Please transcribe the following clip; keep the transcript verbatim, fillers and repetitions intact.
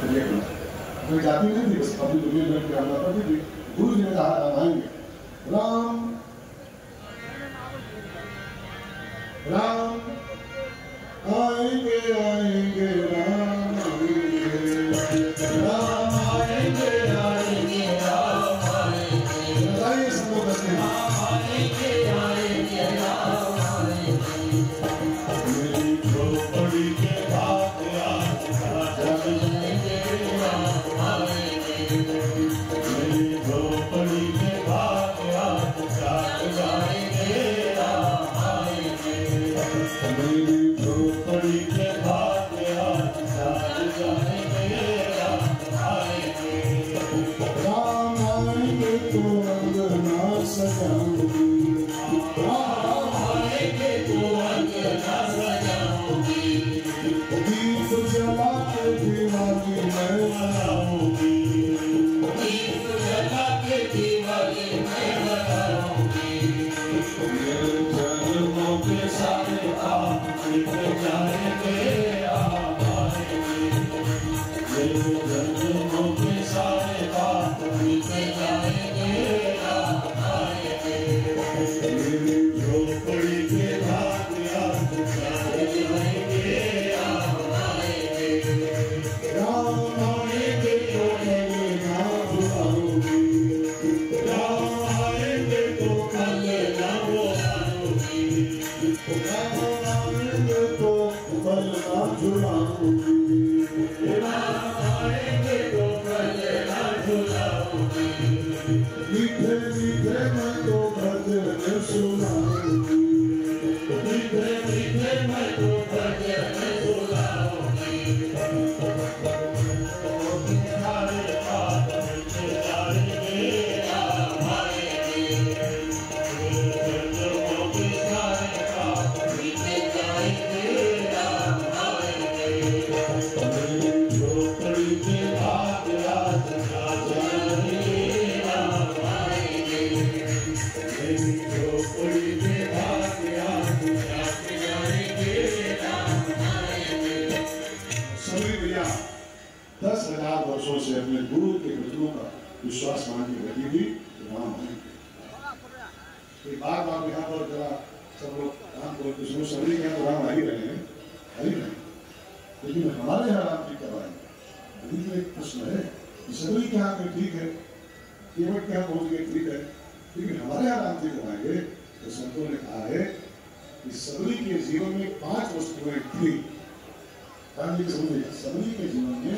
ये मैं जाती नहीं थी, बस अपनी दुनिया में क्या करती थी। गुरु जी ने कहा राम आएंगे, राम राम आएंगे आएंगे राम आएंगे, राम आएंगे आएंगे राम आएंगे। बताइए सब लोग बस में आएंगे आएंगे राम आएंगे। मेरी झोपड़ी के बाद आज जाएंगे राम आएंगे, मेरी झोपड़ी के बाद आज जाएंगे राम आएंगे, मेरी झोपड़ी के बाद आज जाएंगे राम आएंगे। राम आएंगे तो अंगना सजाऊंगी, राम आएंगे तो अंगना सजाऊंगी, दीप जला के दिवाली मैं मनाऊंगी, दीप जला के दिवाली मैं मनाऊंगी। मेरे जन्मों के सारे पाप मिट जाएंगे राम आएंगे, मेरे जन्मों के सारे पाप मिट जाएंगे राम आएंगे। मेरी झोपड़ी के भाग आज जाएंगे राम आएंगे, राम आएंगे तो मैं ना भुलाऊंगी, राम आएंगे तो कल ना भुलाऊंगी, राम आएंगे तो कल ना भुलाऊंगी, राम आएंगे तो कल ना भुलाऊंगी। मीठे मीठे मैं तो भजन सुनाऊंगी, मीठे मीठे मैं तो भजन सुनाऊंगी। सारे पाप मिट जाएंगे राम आएंगे, जन्मों के सारे पाप मिट जाएंगे राम आएंगे। मेरी झोपड़ी के भाग आज जाएंगे राम आएंगे, मेरी झोपड़ी के भाग आज जाएंगे राम आएंगे। सभी भैया दस हजार वर्षों से अपने गुरु के वचनों का विश्वास मान के बैठी हुई राम आएंगे। बार बार यहाँ पर जरा सब लोग राम को कृष्ण सभी के यहाँ तो राम आ ही रहे हैं, आ ही रहे हैं, लेकिन हमारे यहाँ राम जी कब आएंगे? अभी तो एक प्रश्न है। सभी के यहाँ पे ठीक है, केवट के यहाँ पहुंच गए ठीक है, लेकिन हमारे यहाँ राम जी कब आएंगे? तो संतों ने कहा है कि सबरी के जीवन में पांच वस्तुएं थी। राम जी समझिए, सबरी के जीवन में